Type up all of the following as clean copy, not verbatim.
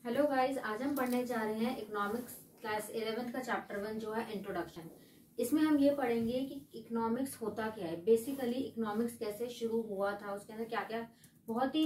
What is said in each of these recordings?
Hello guys, आज हम पढ़ने जा रहे हैं इकोनॉमिक्स क्लास 11 का चैप्टर 1 जो है इंट्रोडक्शन। इसमें हम ये पढ़ेंगे कि इकोनॉमिक्स होता क्या है, बेसिकली इकोनॉमिक्स कैसे शुरू हुआ था, उसके अंदर क्या क्या बहुत ही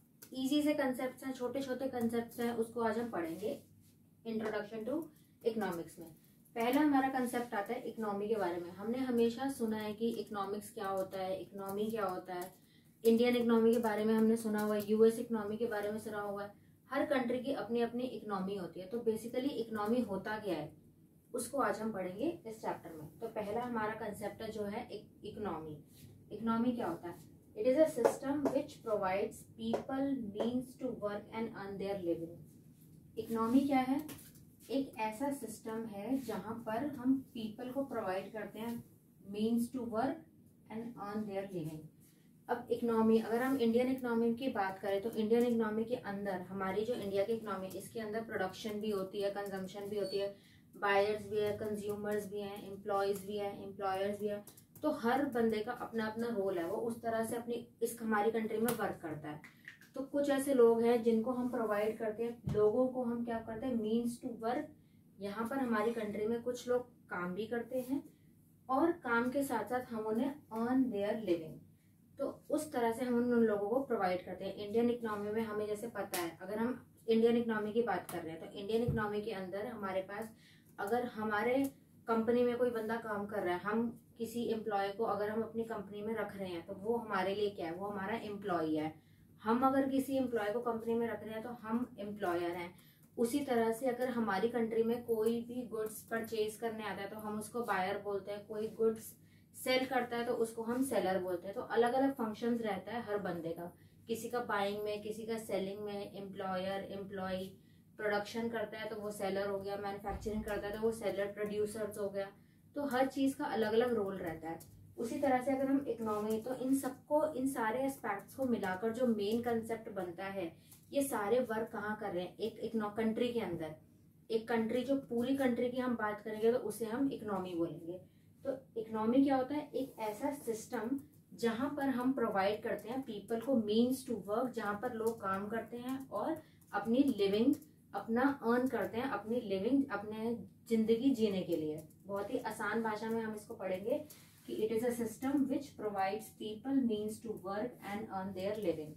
इजी से कंसेप्ट्स हैं, छोटे छोटे कंसेप्ट्स हैं, उसको आज हम पढ़ेंगे इंट्रोडक्शन टू इकोनॉमिक्स में। पहला हमारा कंसेप्ट आता है इकोनॉमी के बारे में। हमने हमेशा सुना है कि इकोनॉमिक्स क्या होता है, इकोनॉमी क्या होता है। इंडियन इकोनॉमी के बारे में हमने सुना हुआ है, यूएस इकोनॉमी के बारे में सुना हुआ है। हर कंट्री की अपनी अपनी इकोनॉमी होती है, तो बेसिकली इकोनॉमी होता क्या है उसको आज हम पढ़ेंगे इस चैप्टर में। तो पहला हमारा कंसेप्ट जो है इकोनॉमी। इकोनॉमी क्या होता है? It is a system which provides people means to work and earn their living. Economy क्या है? एक ऐसा सिस्टम है जहां पर हम पीपल को प्रोवाइड करते हैं means to work and earn their living. अब इकोनॉमी, अगर हम इंडियन इकोनॉमी की बात करें तो इंडियन इकोनॉमी के अंदर हमारी जो इंडिया की इकोनॉमी, इसके अंदर प्रोडक्शन भी होती है, कंजम्पशन भी होती है, बायर्स भी है, कंज्यूमर्स भी हैं, एम्प्लॉयज भी हैं, एम्प्लॉयर्स भी हैं। तो हर बंदे का अपना अपना रोल है, वो उस तरह से अपनी इस हमारी कंट्री में वर्क करता है। तो कुछ ऐसे लोग हैं जिनको हम प्रोवाइड करते हैं, लोगों को हम क्या करते हैं, मीन्स टू वर्क। यहाँ पर हमारी कंट्री में कुछ लोग काम भी करते हैं और काम के साथ साथ हम उन्हें अर्न देयर लिविंग, तो उस तरह से हम उन लोगों को प्रोवाइड करते हैं। इंडियन इकोनॉमी में हमें जैसे पता है, अगर हम इंडियन इकोनॉमी की बात कर रहे हैं तो इंडियन इकोनॉमी के अंदर हमारे पास, अगर हमारे कंपनी में कोई बंदा काम कर रहा है, हम किसी एम्प्लॉय को अगर हम अपनी कंपनी में रख रहे हैं तो वो हमारे लिए क्या है, वो हमारा एम्प्लॉय है। हम अगर किसी एम्प्लॉय को कंपनी में रख रहे हैं तो हम एम्प्लॉयर हैं। उसी तरह से अगर हमारी कंट्री में कोई भी गुड्स परचेज करने आता है तो हम उसको बायर बोलते हैं, कोई गुड्स सेल करता है तो उसको हम सेलर बोलते हैं। तो अलग अलग फंक्शंस रहता है हर बंदे का, किसी का बाइंग में, किसी का सेलिंग में, एम्प्लॉयर, एम्प्लॉय, प्रोडक्शन करता है तो वो सेलर हो गया, मैन्युफैक्चरिंग करता है तो वो सेलर, प्रोड्यूसर्स हो गया। तो हर चीज का अलग अलग रोल रहता है। उसी तरह से अगर हम इकोनॉमी, तो इन सबको, इन सारे एस्पेक्ट्स को मिलाकर जो मेन कंसेप्ट बनता है, ये सारे वर्क कहाँ कर रहे हैं, एक कंट्री के अंदर। एक कंट्री, जो पूरी कंट्री की हम बात करेंगे तो उसे हम इकोनॉमी बोलेंगे। तो इकोनॉमी क्या होता है? एक ऐसा सिस्टम जहां पर हम प्रोवाइड करते हैं पीपल को मीन्स टू वर्क, जहां पर लोग काम करते हैं और अपनी लिविंग अपना अर्न करते हैं, अपनी लिविंग, अपने जिंदगी जीने के लिए। बहुत ही आसान भाषा में हम इसको पढ़ेंगे कि it is a system which provides people means to work and earn their living.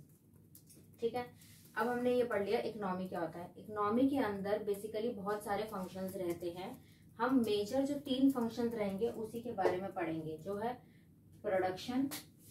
ठीक है, अब हमने ये पढ़ लिया इकोनॉमी क्या होता है। इकोनॉमी के अंदर बेसिकली बहुत सारे फंक्शंस रहते हैं। हम मेजर जो 3 फंक्शंस रहेंगे उसी के बारे में पढ़ेंगे, जो है प्रोडक्शन,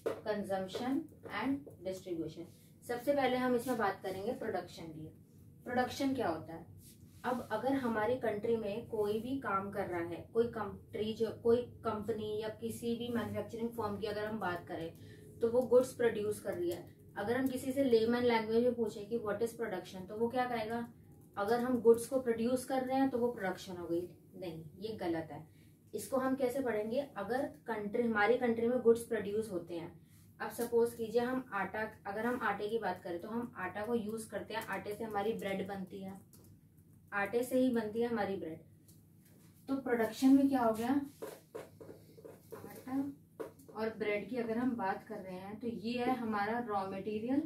कंजम्पशन एंड डिस्ट्रीब्यूशन। सबसे पहले हम इसमें बात करेंगे प्रोडक्शन की। प्रोडक्शन क्या होता है? अब अगर हमारी कंट्री में कोई भी काम कर रहा है, कोई कंट्री, जो कोई कंपनी या किसी भी मैन्युफैक्चरिंग फर्म की अगर हम बात करें तो वो गुड्स प्रोड्यूस कर रही है। अगर हम किसी से लेमन लैंग्वेज में पूछे कि व्हाट इज प्रोडक्शन, तो वो क्या कहेगा? अगर हम गुड्स को प्रोड्यूस कर रहे हैं तो वो प्रोडक्शन हो गई। नहीं, ये गलत है। इसको हम कैसे पढ़ेंगे? अगर कंट्री, हमारी कंट्री में गुड्स प्रोड्यूस होते हैं, अब सपोज कीजिए हम आटा, अगर हम आटे की बात करें तो हम आटा को यूज करते हैं, आटे से हमारी ब्रेड बनती है, आटे से ही बनती है हमारी ब्रेड। तो प्रोडक्शन में क्या हो गया? आटा और ब्रेड की अगर हम बात कर रहे हैं तो ये है हमारा रॉ मटेरियल,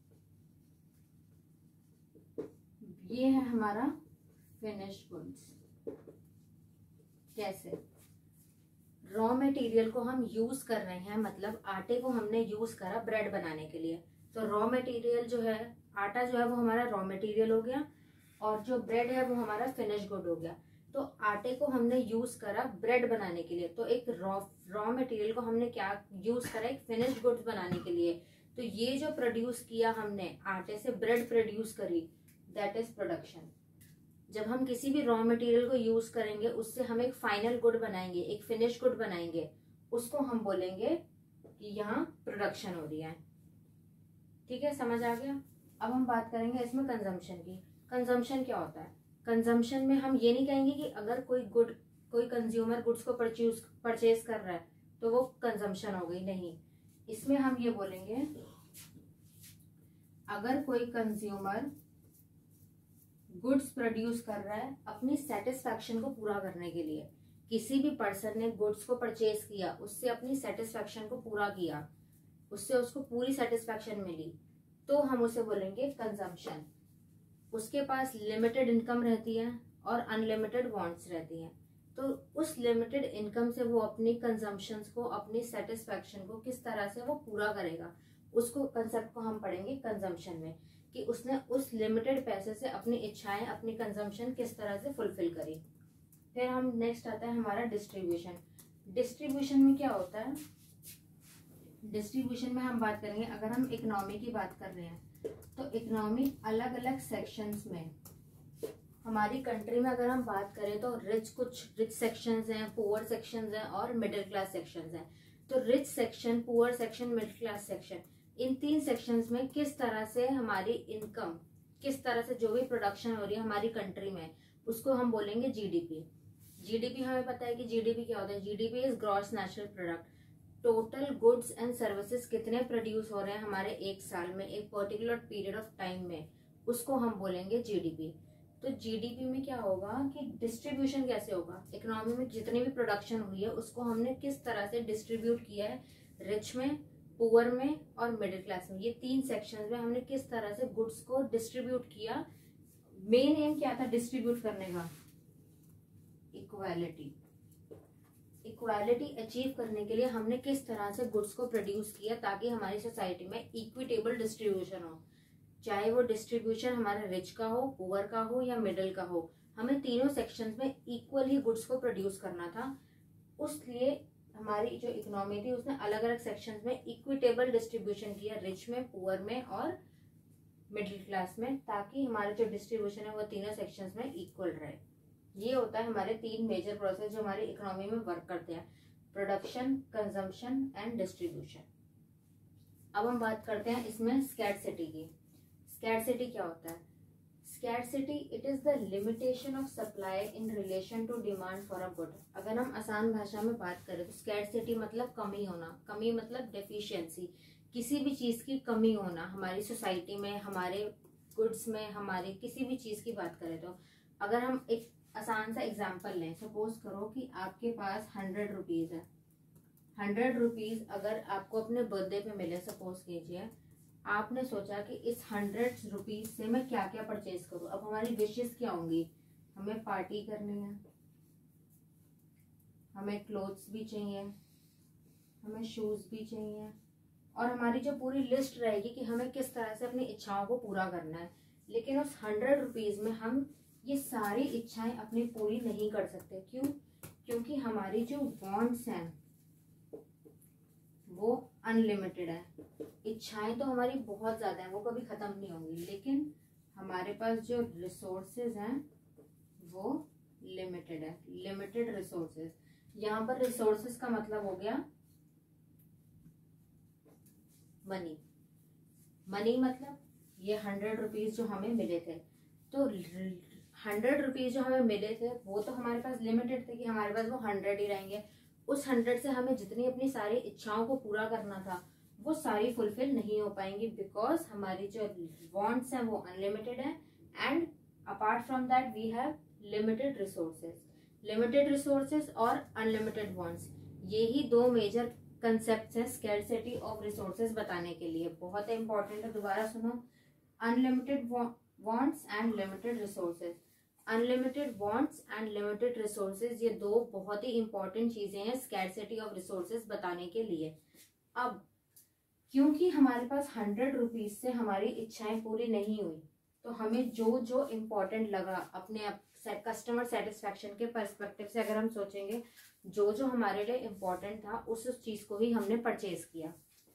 ये है हमारा फिनिश्ड गुड्स। कैसे? रॉ मटेरियल को हम यूज कर रहे हैं, मतलब आटे को हमने यूज करा ब्रेड बनाने के लिए, तो रॉ मटेरियल जो है, आटा जो है वो हमारा रॉ मटेरियल हो गया और जो ब्रेड है वो हमारा फिनिश गुड हो गया। तो आटे को हमने यूज करा ब्रेड बनाने के लिए, तो एक रॉ मटेरियल को हमने क्या यूज करा, एक फिनिश गुड्स बनाने के लिए। तो ये जो प्रोड्यूस किया हमने, आटे से ब्रेड प्रोड्यूस करी, दैट इज प्रोडक्शन। जब हम किसी भी रॉ मटेरियल को यूज करेंगे, उससे हम एक फाइनल गुड बनाएंगे, एक फिनिश गुड बनाएंगे, उसको हम बोलेंगे कि यहाँ प्रोडक्शन हो रही है। ठीक है, समझ आ गया? अब हम बात करेंगे इसमें कंजम्पशन की। कंजम्पशन क्या होता है? कंजम्पशन में हम ये नहीं कहेंगे कि अगर कोई कंज्यूमर गुड्स को परचेज कर रहा है तो वो कंजम्पशन हो गई। नहीं, इसमें हम ये बोलेंगे, अगर कोई कंज्यूमर गुड्स प्रोड्यूस कर रहा है अपनी सेटिस्फैक्शन को पूरा करने के लिए, किसी भी पर्सन ने गुड्स को परचेज किया, उससे अपनी सेटिस्फैक्शन को पूरा किया, उससे उसको पूरी सेटिस्फैक्शन मिली, तो हम उसे बोलेंगे कंजम्पशन। उसके पास लिमिटेड इनकम रहती है और अनलिमिटेड वांट्स रहती हैं। तो उस लिमिटेड इनकम से वो अपनी कंजम्पशंस को, अपनी सेटिस्फैक्शन को किस तरह से वो पूरा करेगा, उसको कंसेप्ट को हम पढ़ेंगे कंजम्पशन में, कि उसने उस लिमिटेड पैसे से अपनी इच्छाएं, अपनी कंजम्पशन किस तरह से फुलफिल करी। फिर हम नेक्स्ट आता है हमारा डिस्ट्रीब्यूशन। डिस्ट्रीब्यूशन में क्या होता है, डिस्ट्रीब्यूशन में हम बात करेंगे, अगर हम इकोनॉमी की बात कर रहे हैं तो इकोनॉमी अलग अलग सेक्शंस में, हमारी कंट्री में अगर हम बात करें तो कुछ रिच सेक्शंस हैं, पुअर सेक्शंस हैं और मिडिल क्लास सेक्शंस हैं। तो rich section, poor section, middle class section, इन 3 सेक्शंस में किस तरह से हमारी इनकम, किस तरह से जो भी प्रोडक्शन हो रही है हमारी कंट्री में, उसको हम बोलेंगे जीडीपी। जीडीपी हमें पता है कि जीडीपी क्या होता है, GDP is gross national product. Total goods and services कितने प्रोड्यूस हो रहे हैं हमारे एक साल में, एक पर्टिकुलर पीरियड ऑफ टाइम में, उसको हम बोलेंगे जीडीपी। तो जीडीपी में क्या होगा कि डिस्ट्रीब्यूशन कैसे होगा, इकोनॉमी में जितनी भी प्रोडक्शन हुई है उसको हमने किस तरह से डिस्ट्रीब्यूट किया है, रिच में, पुअर में और मिडिल क्लास में, ये 3 सेक्शंस में हमने किस तरह से गुड्स को डिस्ट्रीब्यूट किया। मेन एम क्या था डिस्ट्रीब्यूट करने का, इक्वालिटी। इक्वालिटी अचीव करने के लिए हमने किस तरह से गुड्स को प्रोड्यूस किया ताकि हमारी सोसाइटी में इक्विटेबल डिस्ट्रीब्यूशन हो, चाहे वो डिस्ट्रीब्यूशन हमारे रिच का हो, पुअर का हो या मिडिल का हो, हमें तीनों सेक्शंस में इक्वल ही गुड्स को प्रोड्यूस करना था। उसलिए हमारी जो इकोनॉमी थी उसने अलग अलग सेक्शंस में इक्विटेबल डिस्ट्रीब्यूशन किया, रिच में, पुअर में और मिडिल क्लास में, ताकि हमारे जो डिस्ट्रीब्यूशन है वो तीनों सेक्शंस में इक्वल रहे। ये होता है हमारे 3 मेजर प्रोसेस जो हमारी इकोनॉमी में वर्क करते हैं, प्रोडक्शन, कंजम्पशन एंड डिस्ट्रीब्यूशन। अब हम बात करते हैं इसमें स्कैर्सिटी की। स्कैर्सिटी क्या होता है, scarcity it is the limitation of supply in relation to demand for a good. अगर हम आसान भाषा में बात करें तो स्कैर्सिटी मतलब कमी होना, कमी मतलब डेफिशिएंसी, किसी भी चीज की कमी होना हमारी सोसाइटी में, हमारे गुड्स में, हमारे किसी भी चीज की बात करें तो अगर हम एक आसान सा एग्जाम्पल लें, सपोज करो कि आपके पास 100 रुपीज है। 100 रुपीज अगर आपको अपने बर्थडे पे मिले, सपोज कीजिए, आपने सोचा कि इस 100 रुपीज से मैं क्या क्या परचेज करूं। अब हमारी विशेष क्या होंगी, हमें पार्टी करनी है, हमें क्लोथ्स भी चाहिए, हमें शूज भी चाहिए, और हमारी जो पूरी लिस्ट रहेगी कि हमें किस तरह से अपनी इच्छाओं को पूरा करना है। लेकिन उस 100 रुपीज में हम ये सारी इच्छाएं अपनी पूरी नहीं कर सकते। क्यों? क्योंकि हमारी जो वांट्स हैं वो अनलिमिटेड है। इच्छाएं तो हमारी बहुत ज्यादा हैं, वो कभी खत्म नहीं होंगी, लेकिन हमारे पास जो रिसोर्सेज हैं वो लिमिटेड है, लिमिटेड रिसोर्सेज। यहाँ पर रिसोर्सेज का मतलब हो गया मनी। मनी मतलब ये 100 रुपीज जो हमें मिले थे, तो 100 रुपीज जो हमें मिले थे वो तो हमारे पास लिमिटेड थे कि हमारे पास वो 100 ही रहेंगे। उस 100 से हमें जितनी अपनी सारी इच्छाओं को पूरा करना था वो सारी फुलफिल नहीं हो पाएंगी, बिकॉज हमारी जो वांट्स हैं वो अनलिमिटेड है, and apart from that we have limited resources. Limited resources और अनलिमिटेड वांट्स, यही 2 मेजर कंसेप्ट है स्कैर्सिटी ऑफ रिसोर्सेज बताने के लिए। बहुत इंपॉर्टेंट है, दोबारा सुनो, unlimited wants and limited resources. Unlimited wants and limited resources, ये 2 बहुत ही इंपॉर्टेंट चीजें हैं स्कैर्सिटी ऑफ रिसोर्सेज बताने के लिए। अब क्योंकि हमारे पास 100 रुपीज से हमारी इच्छाएं पूरी नहीं हुई, तो हमें जो जो इम्पोर्टेंट लगा अपने कस्टमर सेटिस्फेक्शन के पर्सपेक्टिव से अगर हम सोचेंगे, जो जो हमारे लिए इम्पोर्टेंट था उस चीज को ही हमने परचेज किया।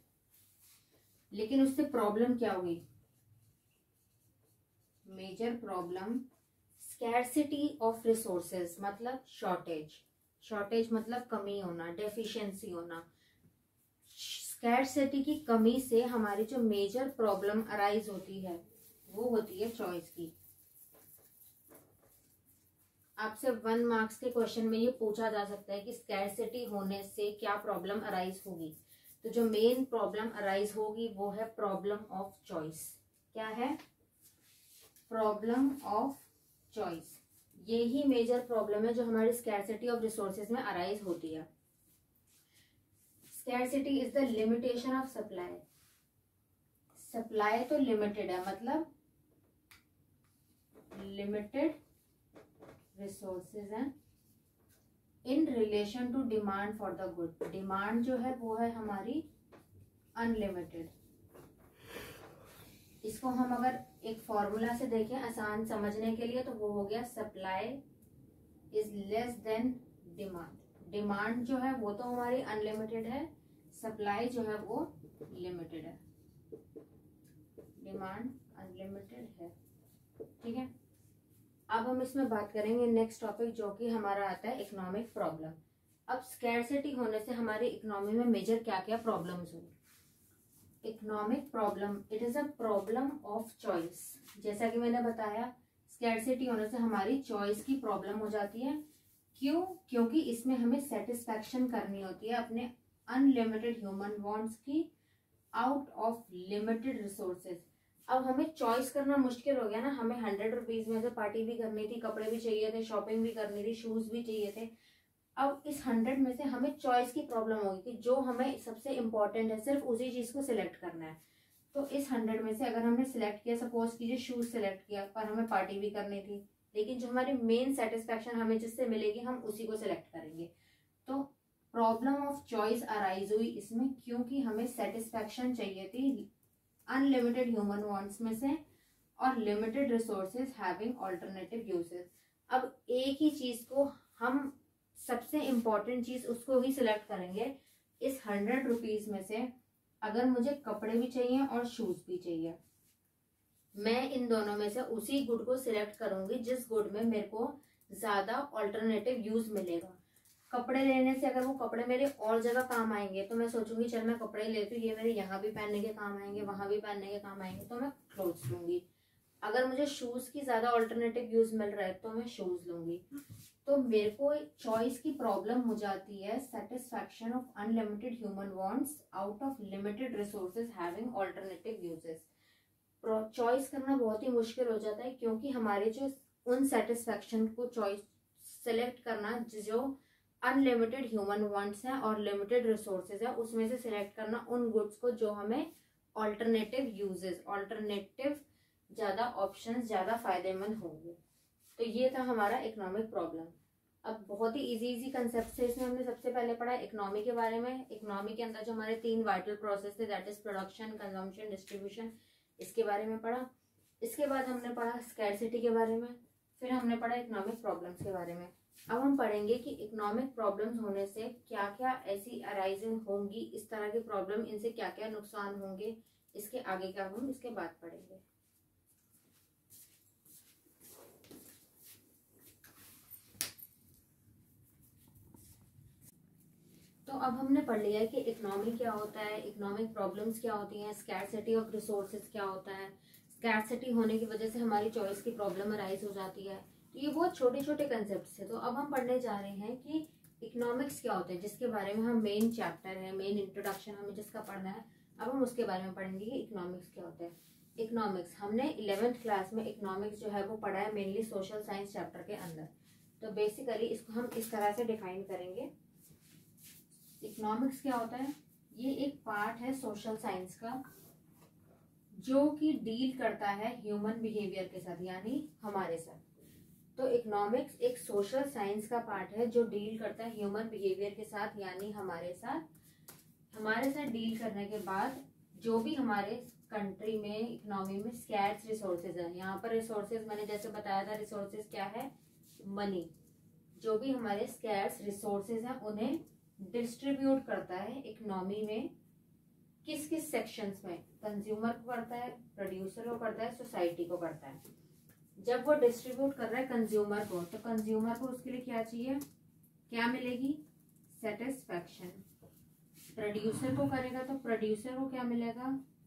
लेकिन उससे प्रॉब्लम क्या हुई, major problem scarcity of resources मतलब शॉर्टेज। शॉर्टेज मतलब कमी होना, डेफिशिएंसी होना। स्कैर्सिटी की कमी से हमारी जो मेजर प्रॉब्लम अराइज होती है वो होती है चॉइस की। आपसे 1 मार्क्स के क्वेश्चन में ये पूछा जा सकता है कि स्कैर्सिटी होने से क्या प्रॉब्लम अराइज होगी। तो जो मेन प्रॉब्लम अराइज होगी वो है प्रॉब्लम ऑफ चॉइस। क्या है? Problem of choice. ये ही मेजर प्रॉब्लम है जो हमारी स्कैर्सिटी ऑफ रिसोर्सेज में अराइज होती है। Scarcity is the limitation of supply. Supply तो लिमिटेड है, मतलब लिमिटेड रिसोर्सेज हैं in relation to demand for the good. Demand जो है वो है हमारी अनलिमिटेड। इसको हम अगर एक फॉर्मूला से देखें आसान समझने के लिए तो वो हो गया supply is less than demand. Demand जो है वो तो हमारी अनलिमिटेड है, सप्लाई जो है वो लिमिटेड है। डिमांड अनलिमिटेड है, ठीक है। अब हम इसमें बात करेंगे नेक्स्ट टॉपिक जो कि हमारा आता है इकोनॉमिक प्रॉब्लम। अब स्कैरसिटी होने से हमारी इकोनॉमी में मेजर क्या क्या प्रॉब्लम्स हुई। Economic problem it is a problem of choice. जैसा कि मैंने बताया स्कैरसिटी होने से हमारी चॉइस की प्रॉब्लम हो जाती है। क्यों? क्योंकि इसमें हमें सेटिस्फैक्शन करनी होती है अपने अनलिमिटेड ह्यूमन वांट्स की आउट ऑफ लिमिटेड रिसोर्सेज। अब हमें चॉइस करना मुश्किल हो गया ना, हमें 100 रुपीज में से पार्टी भी करनी थी, कपड़े भी चाहिए थे, शॉपिंग भी करनी थी, शूज भी चाहिए थे। अब इस 100 में से हमें चॉइस की प्रॉब्लम होगी कि जो हमें सबसे इम्पोर्टेंट है सिर्फ उसी चीज को सिलेक्ट करना है। तो इस 100 में से अगर हमने सिलेक्ट किया, सपोज कीजिए शूज सिलेक्ट किया, पर हमें पार्टी भी करनी थी, लेकिन जो हमारी मेन सेटिस्फेक्शन हमें जिससे मिलेगी हम उसी को सिलेक्ट करेंगे। तो प्रॉब्लम ऑफ चॉइस अराइज हुई इसमें क्योंकि हमें सेटिस्फेक्शन चाहिए थी अनलिमिटेड ह्यूमन वांट्स में से और limited resources having alternative uses. अब एक ही चीज को हम सबसे इम्पोर्टेंट चीज उसको ही सिलेक्ट करेंगे। इस 100 रुपीज में से अगर मुझे कपड़े भी चाहिए और शूज भी चाहिए, मैं इन दोनों में से उसी गुड को सिलेक्ट करूंगी जिस गुड में मेरे को ज्यादा ऑल्टरनेटिव यूज मिलेगा। कपड़े लेने से अगर वो कपड़े मेरे और जगह काम आएंगे तो मैं सोचूंगी चल मैं कपड़े लेती हूँ, ये मेरे यहाँ भी पहनने के काम आएंगे, वहां भी पहनने के काम आएंगे, तो मैं क्लोथ्स लूंगी। अगर मुझे शूज की ज्यादा ऑल्टरनेटिव यूज मिल रहा है तो मैं शूज लूंगी। तो मेरे को चॉइस की प्रॉब्लम हो जाती है satisfaction of unlimited human wants out of limited resources having alternative uses. Choice करना बहुत ही मुश्किल हो जाता है क्योंकि हमारे जो उन सेटिस्फैक्शन को चॉइस सेलेक्ट करना जो अनलिमिटेड ह्यूमन वांट्स है और लिमिटेड रिसोर्सेज है उसमें से सिलेक्ट करना उन गुड्स को जो हमें ऑल्टरनेटिव यूजेस, ऑल्टरनेटिव ज्यादा ऑप्शंस ज्यादा फायदेमंद होंगे। तो ये था हमारा इकोनॉमिक प्रॉब्लम। अब बहुत ही इजी कंसेप्ट से इसमें हमने सबसे पहले पढ़ा इकोनॉमी के बारे में। इकोनॉमी के अंदर जो हमारे 3 वाइटल प्रोसेस थे that is production, consumption, distribution, इसके बारे में पढ़ा। इसके बाद हमने पढ़ा स्कैरसिटी के बारे में, फिर हमने पढ़ा इकोनॉमिक प्रॉब्लम्स के बारे में। अब हम पढ़ेंगे कि इकोनॉमिक प्रॉब्लम्स होने से क्या क्या ऐसी अराइजिंग होंगी, इस तरह की प्रॉब्लम, इनसे क्या क्या नुकसान होंगे, इसके आगे का हम इसके बाद पढ़ेंगे। तो अब हमने पढ़ लिया है कि इकोनॉमी क्या होता है, इकोनॉमिक प्रॉब्लम्स क्या होती हैं, स्कैरसिटी ऑफ रिसोर्सेज क्या होता है, स्कैरसिटी होने की वजह से हमारी चॉइस की प्रॉब्लम अराइज हो जाती है। तो ये बहुत छोटे छोटे कंसेप्ट थे। तो अब हम पढ़ने जा रहे हैं कि इकोनॉमिक्स क्या होता है, जिसके बारे में हम मेन चैप्टर है, मेन इंट्रोडक्शन हमें जिसका पढ़ना है, अब हम उसके बारे में पढ़ेंगे कि इकोनॉमिक्स क्या होता है। इकोनॉमिक्स हमने 11th क्लास में इकोनॉमिक्स जो है वो पढ़ा है मेनली सोशल साइंस चैप्टर के अंदर। तो बेसिकली इसको हम इस तरह से डिफाइन करेंगे। इकोनॉमिक्स क्या होता है, ये एक पार्ट है सोशल साइंस का जो कि डील करता है ह्यूमन बिहेवियर के साथ, यानी हमारे साथ। तो इकोनॉमिक्स एक सोशल साइंस का पार्ट है जो डील करता है ह्यूमन बिहेवियर के साथ, यानी हमारे साथ डील करने के बाद जो भी हमारे कंट्री में इकोनॉमी में स्कैर्स रिसोर्सेज है, यहाँ पर रिसोर्सेज मैंने जैसे बताया था, रिसोर्सेज क्या है, मनी। जो भी हमारे स्कैर्स रिसोर्सेज हैं उन्हें डिस्ट्रीब्यूट करता है इकोनॉमी में किस किस सेक्शंस में, कंज्यूमर को करता है, प्रोड्यूसर को करता है, सोसाइटी को करता है। जब वो डिस्ट्रीब्यूट कर रहा है कंज्यूमर को, तो कंज्यूमर को उसके लिए क्या चाहिए, क्या मिलेगी, सेटिस्फैक्शन। प्रोड्यूसर को करेगा तो प्रोड्यूसर को क्या मिलेगा,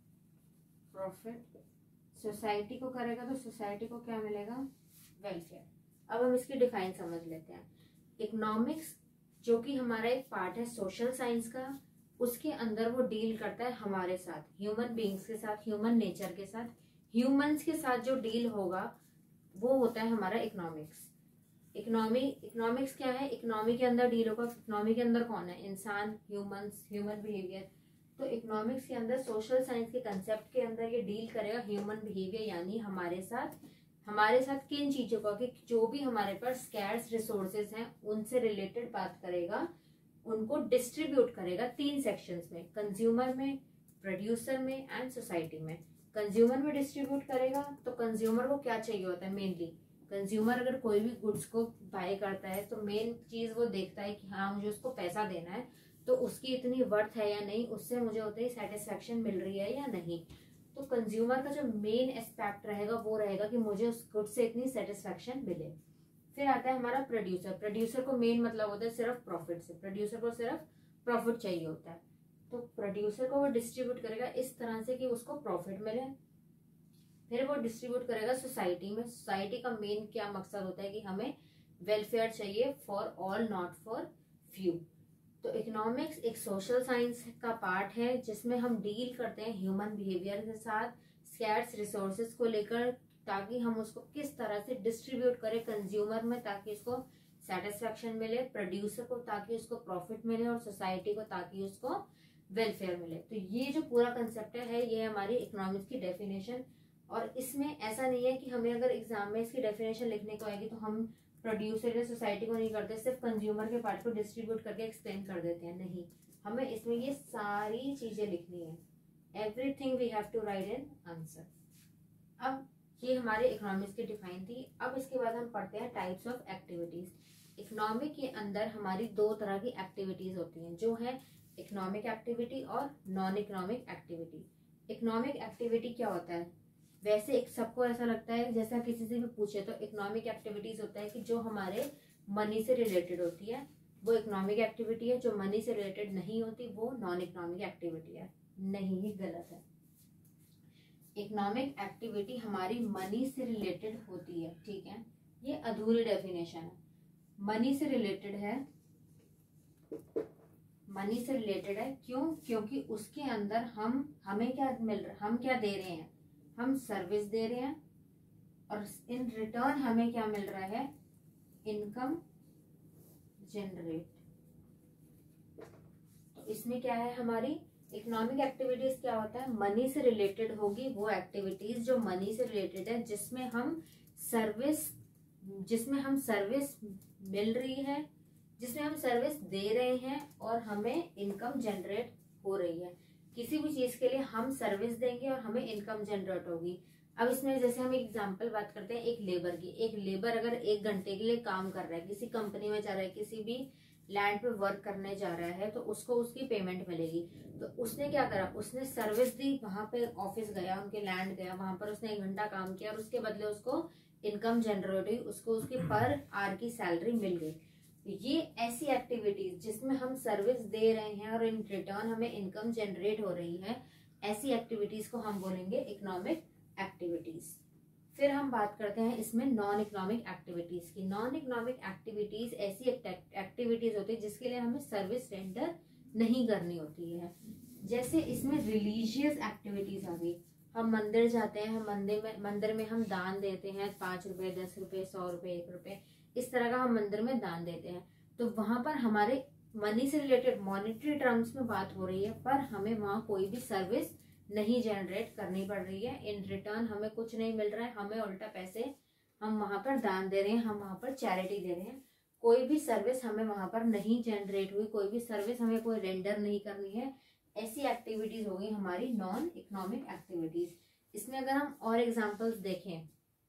प्रॉफिट। सोसाइटी को करेगा तो सोसाइटी को क्या मिलेगा, वेलफेयर। अब हम इसकी डिफाइन समझ लेते हैं। इकोनॉमिक्स जो कि हमारा एक पार्ट है सोशल साइंस का, उसके अंदर वो डील करता है हमारे साथ, ह्यूमन बीइंग्स के साथ, ह्यूमन नेचर के साथ, ह्यूमंस के साथ जो डील होगा वो होता है हमारा इकोनॉमिक्स। इकोनॉमिक्स क्या है, इकोनॉमी के अंदर डील होगा। इकोनॉमी के अंदर कौन है, इंसान, ह्यूमंस, ह्यूमन बिहेवियर। तो इकोनॉमिक्स के अंदर सोशल साइंस के कंसेप्ट के अंदर ये डील करेगा ह्यूमन बिहेवियर, यानी हमारे साथ हमारे साथ किन चीजों का, कि जो भी हमारे पास स्कैर्स रिसोर्सेज हैं उनसे रिलेटेड बात करेगा, उनको डिस्ट्रीब्यूट करेगा 3 सेक्शंस में, कंज्यूमर में, प्रोड्यूसर में एंड सोसाइटी में। कंज्यूमर में डिस्ट्रीब्यूट करेगा तो कंज्यूमर को क्या चाहिए होता है, मेनली कंज्यूमर अगर कोई भी गुड्स को बाय करता है तो मेन चीज वो देखता है कि हाँ मुझे उसको पैसा देना है, तो उसकी इतनी वर्थ है या नहीं, उससे मुझे होता है सेटिस्फेक्शन मिल रही है या नहीं। तो कंज्यूमर का जो मेन एस्पेक्ट रहेगा वो रहेगा कि मुझे उस गुड से इतनी सेटिस्फेक्शन मिले। फिर आता है हमारा प्रोड्यूसर। प्रोड्यूसर को मेन मतलब होता है सिर्फ प्रॉफिट से, प्रोड्यूसर को सिर्फ प्रॉफिट चाहिए होता है, तो प्रोड्यूसर को वो डिस्ट्रीब्यूट करेगा इस तरह से कि उसको प्रॉफिट मिले। फिर वो डिस्ट्रीब्यूट करेगा सोसाइटी में। सोसाइटी का मेन क्या मकसद होता है कि हमें वेलफेयर चाहिए for all not for few. तो इकोनॉमिक्स एक सोशल साइंस का पार्ट है जिसमें हम डील करते हैं ह्यूमन बिहेवियर के साथ, स्कैर्स रिसोर्सेज को लेकर, ताकि हम उसको किस तरह से डिस्ट्रीब्यूट करें कंज्यूमर में ताकि उसको सेटिस्फेक्शन मिले, प्रोड्यूसर को ताकि उसको प्रॉफिट मिले और सोसाइटी को ताकि उसको वेलफेयर मिले। तो ये जो पूरा कंसेप्ट है ये हमारी इकोनॉमिक्स की डेफिनेशन। और इसमें ऐसा नहीं है कि हमें अगर एग्जाम में इसकी डेफिनेशन लिखने को आएगी तो हम प्रोड्यूसर या सोसाइटी को नहीं करते, सिर्फ कंज्यूमर के पार्ट को डिस्ट्रीब्यूट करके एक्सप्लेन कर देते हैं, नहीं, हमें इसमें ये सारी चीजें लिखनी है। Everything we have to write in answer. अब ये हमारे इकोनॉमिक्स की डिफाइन थी। अब इसके बाद हम पढ़ते हैं टाइप्स ऑफ एक्टिविटीज। इकोनॉमिक के अंदर हमारी 2 तरह की एक्टिविटीज होती हैं, जो है इकोनॉमिक एक्टिविटी और non economic activity. Economic activity क्या होता है, वैसे एक सबको ऐसा लगता है, जैसा किसी से भी पूछे तो इकोनॉमिक एक्टिविटीज होता है कि जो हमारे मनी से रिलेटेड होती है वो इकोनॉमिक एक्टिविटी है, जो मनी से रिलेटेड नहीं होती वो नॉन इकोनॉमिक एक्टिविटी है। नहीं, ये गलत है। इकोनॉमिक एक्टिविटी हमारी मनी से रिलेटेड होती है, ठीक है, ये अधूरी डेफिनेशन है। मनी से रिलेटेड है, मनी से रिलेटेड है क्यों, क्योंकि उसके अंदर हमें क्या मिल रहा है, हम क्या दे रहे हैं, हम सर्विस दे रहे हैं और इन रिटर्न हमें क्या मिल रहा है, इनकम जनरेट। तो इसमें क्या है, हमारी इकोनॉमिक एक्टिविटीज क्या होता है, मनी से रिलेटेड होगी वो एक्टिविटीज जो मनी से रिलेटेड है, जिसमें हम सर्विस मिल रही है, जिसमें हम सर्विस दे रहे हैं और हमें इनकम जनरेट हो रही है। किसी भी चीज के लिए हम सर्विस देंगे और हमें इनकम जनरेट होगी। अब इसमें जैसे हम एग्जांपल बात करते हैं एक लेबर की। एक लेबर अगर 1 घंटे के लिए काम कर रहा है, किसी कंपनी में जा रहा है, किसी भी लैंड पे वर्क करने जा रहा है, तो उसको उसकी पेमेंट मिलेगी। तो उसने क्या करा, उसने सर्विस दी, वहां पे ऑफिस गया, उनके लैंड गया, वहां पर उसने 1 घंटा काम किया और उसके बदले उसको इनकम जनरेट हुई, उसको उसकी पर आवर की सैलरी मिल गई। ये ऐसी एक्टिविटीज जिसमें हम सर्विस दे रहे हैं और इन रिटर्न हमें इनकम जनरेट हो रही है, ऐसी एक्टिविटीज को हम बोलेंगे इकोनॉमिक एक्टिविटीज। फिर हम बात करते हैं इसमें नॉन इकोनॉमिक एक्टिविटीज की। नॉन इकोनॉमिक एक्टिविटीज ऐसी एक्टिविटीज होती है जिसके लिए हमें सर्विस रेंडर नहीं करनी होती है। जैसे इसमें रिलीजियस एक्टिविटीज आ गई, हम मंदिर जाते हैं, हम मंदिर में हम दान देते हैं, 5 रुपए, 10 रुपए, 100 रुपए, 1 रुपए, इस तरह का हम मंदिर में दान देते हैं। तो वहां पर हमारे मनी से रिलेटेड मॉनेटरी टर्म्स में बात हो रही है, पर हमें वहां कोई भी सर्विस नहीं जनरेट करनी पड़ रही है, इन रिटर्न हमें कुछ नहीं मिल रहा है, हमें उल्टा पैसे हम वहां पर दान दे रहे हैं, हम वहां पर चैरिटी दे रहे हैं, कोई भी सर्विस हमें वहां पर नहीं जनरेट हुई, कोई भी सर्विस हमें कोई रेंडर नहीं करनी है। ऐसी एक्टिविटीज होगी हमारी नॉन इकोनॉमिक एक्टिविटीज। इसमें अगर हम और एग्जांपल्स देखें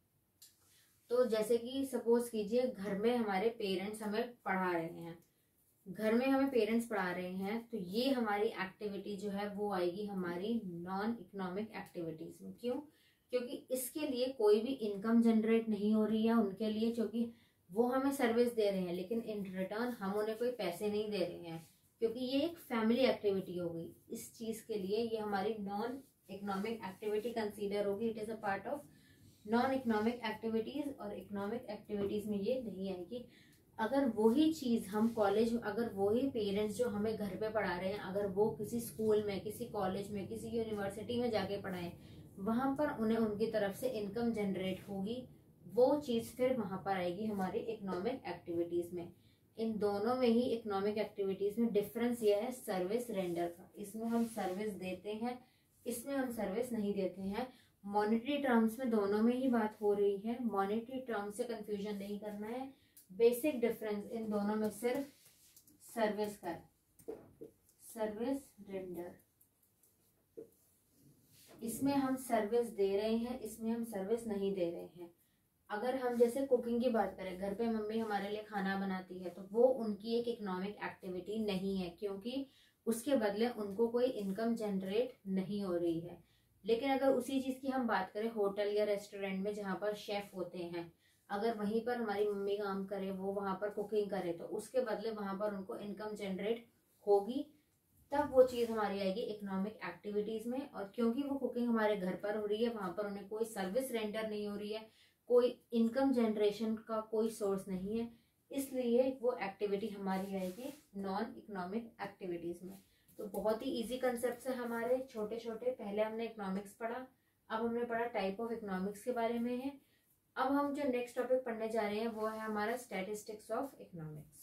तो जैसे कि सपोज कीजिए घर में हमारे पेरेंट्स हमें पढ़ा रहे हैं, घर में हमें पेरेंट्स पढ़ा रहे हैं, तो ये हमारी एक्टिविटी जो है वो आएगी हमारी नॉन इकोनॉमिक एक्टिविटीज में। क्यों, क्योंकि इसके लिए कोई भी इनकम जनरेट नहीं हो रही है उनके लिए, क्योंकि वो हमें सर्विस दे रहे हैं लेकिन इन रिटर्न हम उन्हें कोई पैसे नहीं दे रहे हैं, क्योंकि ये एक फैमिली एक्टिविटी हो गई। इस चीज के लिए ये हमारी नॉन इकोनॉमिक एक्टिविटी कंसीडर होगी, it is a part of non economic activities. और इकोनॉमिक एक्टिविटीज में ये नहीं आएगी। अगर वही चीज हम कॉलेज, अगर वही पेरेंट्स जो हमें घर पे पढ़ा रहे हैं, अगर वो किसी स्कूल में, किसी कॉलेज में, किसी यूनिवर्सिटी में जाके पढ़ाएं, वहां पर उन्हें उनकी तरफ से इनकम जनरेट होगी, वो चीज फिर वहां पर आएगी हमारी इकोनॉमिक एक्टिविटीज में। इन दोनों में ही इकोनॉमिक एक्टिविटीज में डिफरेंस ये है सर्विस रेंडर का। इसमें हम सर्विस देते हैं, इसमें हम सर्विस नहीं देते हैं। मॉनेटरी टर्म्स में दोनों में ही बात हो रही है, मॉनेटरी टर्म्स से कंफ्यूजन नहीं करना है। बेसिक डिफरेंस इन दोनों में सिर्फ सर्विस का, सर्विस रेंडर, इसमें हम सर्विस दे रहे हैं, इसमें हम सर्विस नहीं दे रहे हैं। अगर हम जैसे कुकिंग की बात करें, घर पे मम्मी हमारे लिए खाना बनाती है, तो वो उनकी एक इकोनॉमिक एक्टिविटी नहीं है, क्योंकि उसके बदले उनको कोई इनकम जनरेट नहीं हो रही है। लेकिन अगर उसी चीज की हम बात करें होटल या रेस्टोरेंट में जहाँ पर शेफ होते हैं, अगर वहीं पर हमारी मम्मी काम करे, वो वहां पर कुकिंग करे, तो उसके बदले वहां पर उनको इनकम जनरेट होगी, तब वो चीज हमारी आएगी इकोनॉमिक एक्टिविटीज में। और क्योंकि वो कुकिंग हमारे घर पर हो रही है, वहां पर उन्हें कोई सर्विस रेंडर नहीं हो रही है, कोई इनकम जनरेशन का कोई सोर्स नहीं है, इसलिए वो एक्टिविटी हमारी आएगी नॉन इकोनॉमिक एक्टिविटीज में। तो बहुत ही इजी कंसेप्ट है हमारे, छोटे छोटे। पहले हमने इकोनॉमिक्स पढ़ा, अब हमने पढ़ा टाइप ऑफ इकोनॉमिक्स के बारे में है। अब हम जो नेक्स्ट टॉपिक पढ़ने जा रहे हैं वो है हमारा स्टैटिस्टिक्स ऑफ इकोनॉमिक्स।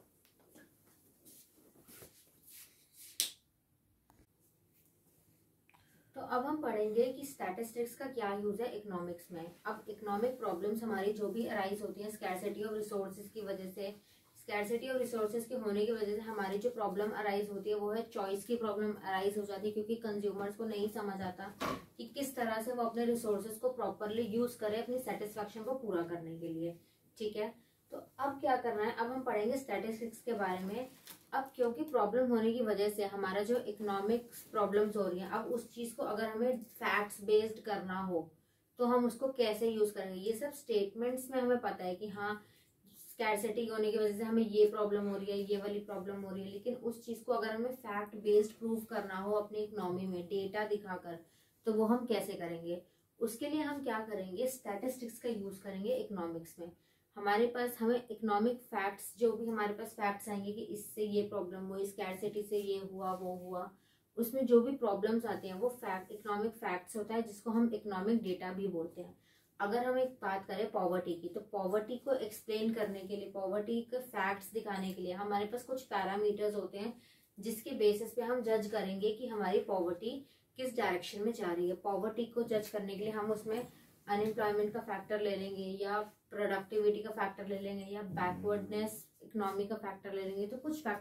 तो अब हम पढ़ेंगे कि स्टैटिस्टिक्स का क्या यूज है इकोनॉमिक्स में। अब इकोनॉमिक प्रॉब्लम्स हमारी जो भी अराइज होती हैं स्कैरसिटी ऑफ रिसोर्सेज की वजह से, स्कैरसिटी ऑफ रिसोर्सेज के होने की वजह से हमारी जो प्रॉब्लम अराइज होती है वो है चॉइस की प्रॉब्लम अराइज हो जाती है, क्योंकि कंज्यूमर्स को नहीं समझ आता कि किस तरह से वो अपने रिसोर्सेज को प्रॉपरली यूज करे अपनी सेटिस्फैक्शन को पूरा करने के लिए। ठीक है, तो अब क्या करना है, अब हम पढ़ेंगे स्टैटिस्टिक्स के बारे में। अब क्योंकि प्रॉब्लम होने की वजह से हमारा जो इकोनॉमिक्स प्रॉब्लम्स हो रही हैं, अब उस चीज को अगर हमें फैक्ट्स बेस्ड करना हो तो हम उसको कैसे यूज करेंगे। ये सब स्टेटमेंट्स में हमें पता है कि हाँ स्कैरसिटी होने की वजह से हमें ये प्रॉब्लम हो रही है, ये वाली प्रॉब्लम हो रही है, लेकिन उस चीज को अगर हमें फैक्ट बेस्ड प्रूव करना हो अपनी इकोनॉमी में डेटा दिखाकर, तो वो हम कैसे करेंगे। उसके लिए हम क्या करेंगे, स्टैटिस्टिक्स का यूज करेंगे इकोनॉमिक्स में। हमारे पास हमें इकोनॉमिक फैक्ट्स, जो भी हमारे पास फैक्ट्स आएंगे कि इससे ये प्रॉब्लम हुई, स्कैरसिटी से ये हुआ वो हुआ, उसमें जो भी प्रॉब्लम्स आते हैं वो फैक्ट इकोनॉमिक फैक्ट्स होता है, जिसको हम इकोनॉमिक डेटा भी बोलते हैं। अगर हम एक बात करें पॉवर्टी की, तो पॉवर्टी को एक्सप्लेन करने के लिए, पॉवर्टी के फैक्ट्स दिखाने के लिए हमारे पास कुछ पैरामीटर्स होते हैं, जिसके बेसिस पे हम जज करेंगे कि हमारी पॉवर्टी किस डायरेक्शन में जा रही है। पॉवर्टी को जज करने के लिए हम उसमें अनएम्प्लॉयमेंट का फैक्टर ले लेंगे, या प्रोडक्टिविटी का फैक्टर ले लेंगे, या बैकवर्डनेस इकोनॉमी का फैक्टर ले लेंगे। तो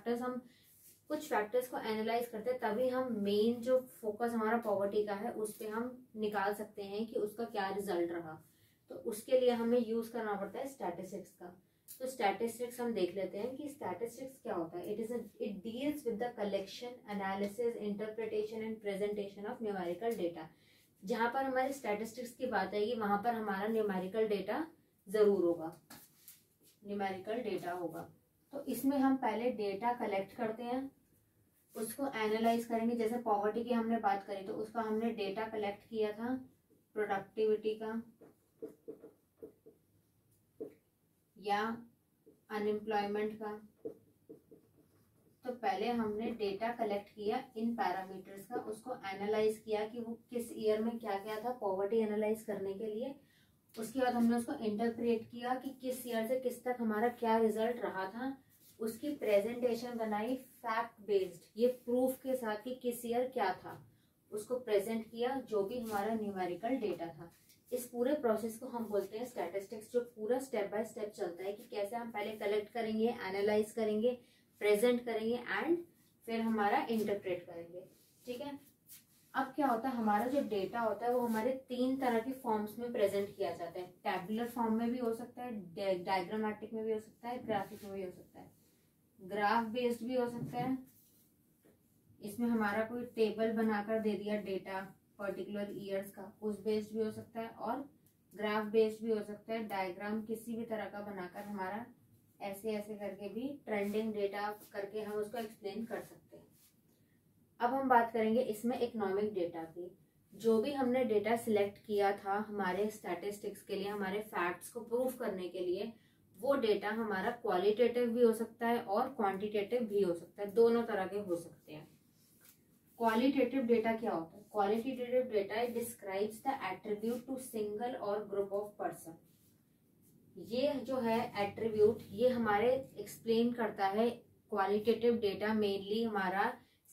कुछ फैक्टर्स को एनालाइज करते हैं, तभी हम मेन जो फोकस हमारा पॉवर्टी का है उस पर हम निकाल सकते हैं कि उसका क्या रिजल्ट रहा। तो उसके लिए हमें यूज करना पड़ता है स्टैटिस्टिक्स का। तो स्टैटिस्टिक्स हम देख लेते हैं कि स्टैटिस्टिक्स क्या होता है। It deals with the collection, analysis, interpretation and presentation of numerical data. जहां पर हमारी स्टैटिस्टिक्स की बात आएगी वहां पर हमारा न्यूमेरिकल डेटा जरूर होगा, न्यूमेरिकल डेटा होगा। तो इसमें हम पहले डेटा कलेक्ट करते हैं, उसको एनालाइज करेंगे। जैसे पॉवर्टी की हमने बात करी तो उसका हमने डेटा कलेक्ट किया था, प्रोडक्टिविटी का या अनएम्प्लॉयमेंट का। तो पहले हमने डेटा कलेक्ट किया इन पैरामीटर्स का, उसको एनालाइज किया कि वो किस ईयर में क्या क्या था, पॉवर्टी एनालाइज करने के लिए। उसके बाद हमने उसको इंटरप्रेट किया कि किस ईयर से किस तक हमारा क्या रिजल्ट रहा था। उसकी प्रेजेंटेशन बनाई फैक्ट बेस्ड, ये प्रूफ के साथ कि किस ईयर क्या था, उसको प्रेजेंट किया, जो भी हमारा न्यूमेरिकल डेटा था। इस पूरे प्रोसेस को हम बोलते हैं स्टैटिस्टिक्स, जो पूरा स्टेप बाय स्टेप चलता है कि कैसे हम पहले कलेक्ट करेंगे, एनालाइज करेंगे, प्रेजेंट करेंगे एंड फिर हमारा इंटरप्रेट करेंगे। ठीक है, अब क्या होता है, हमारा जो डेटा होता है वो हमारे 3 तरह के फॉर्म्स में प्रेजेंट किया जाता है। टैबुलर फॉर्म में भी हो सकता है, डायग्रामेटिक में भी हो सकता है, ग्राफिक में भी हो सकता है, ग्राफ बेस्ड भी हो सकता है। इसमें हमारा कोई टेबल बनाकर दे दिया डेटा पर्टिकुलर ईयर्स का, उस बेस्ड भी हो सकता है, और ग्राफ बेस्ड भी हो सकता है, डायग्राम किसी भी तरह का बनाकर हमारा ऐसे ऐसे करके भी ट्रेंडिंग डेटा करके हम उसको एक्सप्लेन कर सकते हैं। अब हम बात करेंगे इसमें इकोनॉमिक डेटा की। जो भी हमने डेटा सिलेक्ट किया था हमारे स्टैटिस्टिक्स के लिए, हमारे फैक्ट्स को प्रूव करने के लिए, वो डेटा हमारा क्वालिटेटिव भी हो सकता है और क्वांटिटेटिव भी हो सकता है, दोनों तरह के हो सकते हैं। क्वालिटेटिव डेटा क्या होता है, qualitative data describes the attribute to single और ग्रुप ऑफ पर्सन। ये जो है एट्रीब्यूट, ये हमारे एक्सप्लेन करता है, क्वालिटेटिव डेटा मेनली हमारा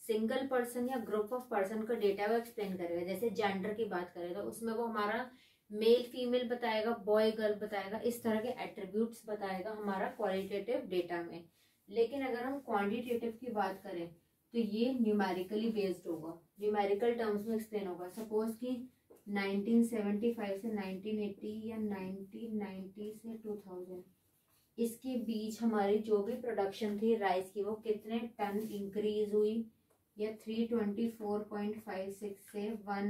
सिंगल पर्सन या ग्रुप ऑफ पर्सन का डेटा वो एक्सप्लेन करेगा। जैसे जेंडर की बात करें तो उसमें वो हमारा मेल फीमेल बताएगा, बॉय गर्ल बताएगा, इस तरह के एट्रीब्यूट्स बताएगा हमारा क्वालिटेटिव डेटा में। लेकिन अगर हम क्वांटिटेटिव की बात करें तो ये न्यूमेरिकली बेस्ड होगा, न्यूमेरिकल टर्म्स में एक्सप्लेन होगा। सपोज कि 1975 से 1980 या 1990 से 2000 इसके बीच हमारी जो भी प्रोडक्शन थी राइस की वो कितने टन इंक्रीज हुई, या 324.56 से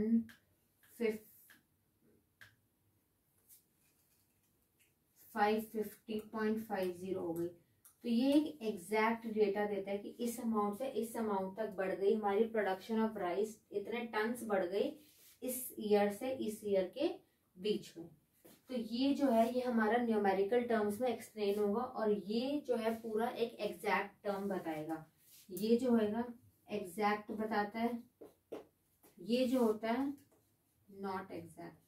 550.50 हो गई। तो ये एक एग्जैक्ट डेटा देता है कि इस अमाउंट से इस अमाउंट तक बढ़ गई हमारी प्रोडक्शन ऑफ राइस, इतने टन्स बढ़ गई इस ईयर से इस ईयर के बीच में। तो ये जो है ये हमारा न्यूमेरिकल टर्म्स में एक्सप्लेन होगा, और ये जो है पूरा एक एग्जैक्ट टर्म बताएगा। ये जो है एग्जैक्ट बताता है, ये जो होता है नॉट एग्जैक्ट।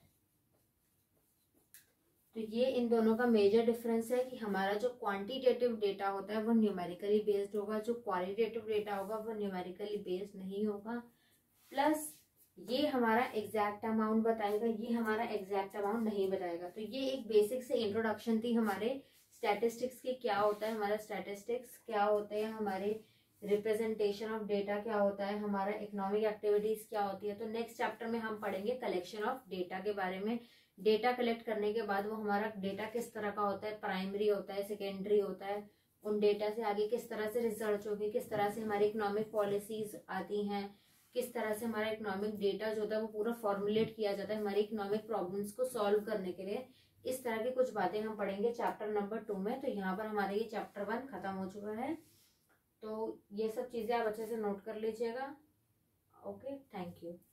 तो ये इन दोनों का मेजर डिफरेंस है कि हमारा जो क्वांटिटेटिव डेटा होता है वो न्यूमेरिकली बेस्ड होगा, जो क्वालिटेटिव डेटा होगा वो न्यूमेरिकली बेस्ड नहीं होगा। प्लस ये हमारा एग्जैक्ट अमाउंट बताएगा, ये हमारा एग्जैक्ट अमाउंट नहीं बताएगा। तो ये एक बेसिक से इंट्रोडक्शन थी हमारे स्टैटिस्टिक्स की, क्या होता है हमारा स्टैटिस्टिक्स, क्या होते हैं हमारे रिप्रेजेंटेशन ऑफ डेटा, क्या होता है हमारा इकोनॉमिक एक्टिविटीज क्या होती है। तो नेक्स्ट चैप्टर में हम पढ़ेंगे कलेक्शन ऑफ डेटा के बारे में। डेटा कलेक्ट करने के बाद वो हमारा डेटा किस तरह का होता है, प्राइमरी होता है, सेकेंडरी होता है, उन डेटा से आगे किस तरह से रिसर्च होगी, किस तरह से हमारी इकोनॉमिक पॉलिसीज आती हैं, किस तरह से हमारा इकोनॉमिक डेटा जो होता है वो पूरा फॉर्मुलेट किया जाता है हमारी इकोनॉमिक प्रॉब्लम्स को सॉल्व करने के लिए। इस तरह की कुछ बातें हम पढ़ेंगे चैप्टर नंबर 2 में। तो यहाँ पर हमारे ये चैप्टर 1 खत्म हो चुका है। तो ये सब चीजें आप अच्छे से नोट कर लीजिएगा। Okay, thank you.